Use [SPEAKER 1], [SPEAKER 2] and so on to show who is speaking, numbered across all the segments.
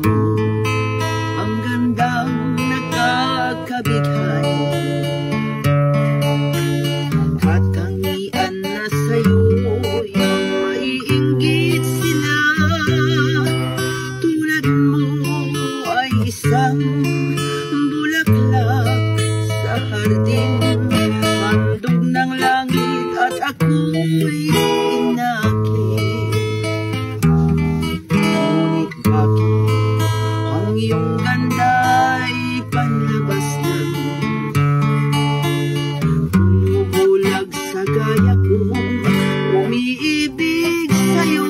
[SPEAKER 1] ang gandang nakakabighay. Katangian na sa'yo'y maiinggit sila. Tulad mo ay isang bulaklak sa hardin, handog ng langit at ako'y inakit. Ngunit bakit ang iyong ganda'y panlabas lang? Bumubulag sa gaya ko, umiibig sa'yo.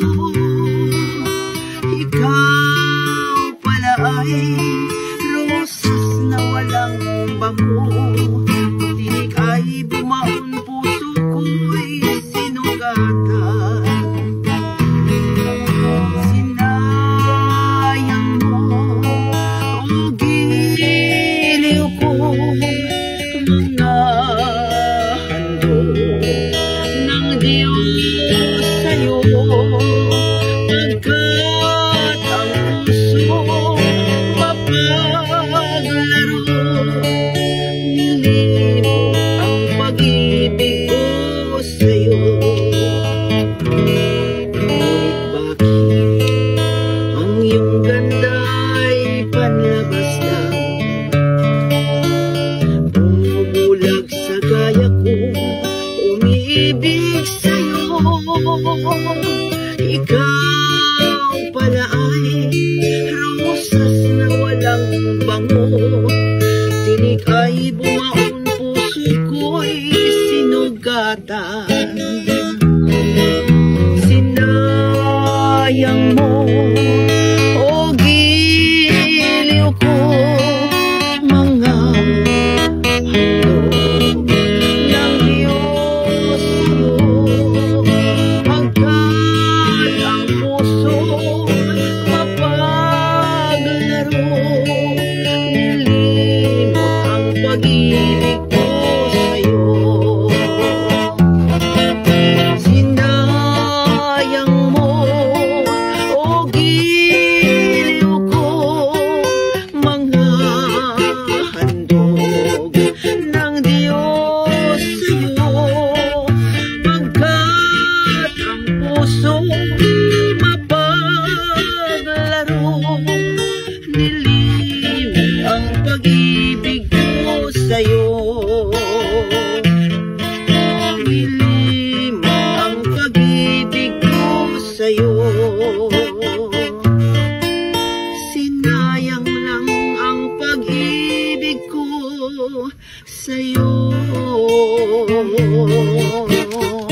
[SPEAKER 1] Ikaw pala ay rosas na walang bango. Tinig ay bumaon, puso ko'y sinugatan. Sinayang mo, o giliw ko, mga handog ng Diyos sa'yo. Pagkat ang puso mapaglaro, nilimot ang pag-ibig ko sa'yo. Ngunit bakit ang iyong ganda'y panlabas lang? Bumubulag sa gaya ko, umiibig sa'yo. Ikaw pala ay rosas na walang bango. Tinig ay bumaon, puso ko'y sinugatan. Sinayang mo, o giliw ko, mga handog ng Diyos sa'yo. Pagkat ang puso mapaglaro, nilimot ang pag-ibig ko sa'yo. Sinayang mo, o giliw ko, mga handog ng Diyos sa'yo. Pagkat ang puso mapaglaro, nilimot ang pag-ibig ko sa'yo. Nilimot ang pag-ibig ko sa'yo. Sinayang lang ang pag-ibig ko sa'yo.